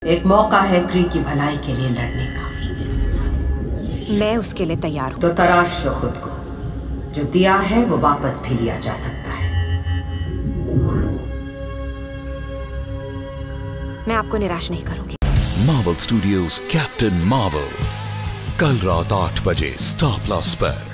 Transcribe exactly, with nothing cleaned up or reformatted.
एक मौका है क्री की भलाई के लिए लड़ने का। मैं उसके लिए तैयार हूँ। तो तराश लो खुद को, जो दिया है वो वापस भी लिया जा सकता है। मैं आपको निराश नहीं करूंगी। मार्वल स्टूडियोज कैप्टन मार्वल, कल रात आठ बजे स्टार प्लस पर।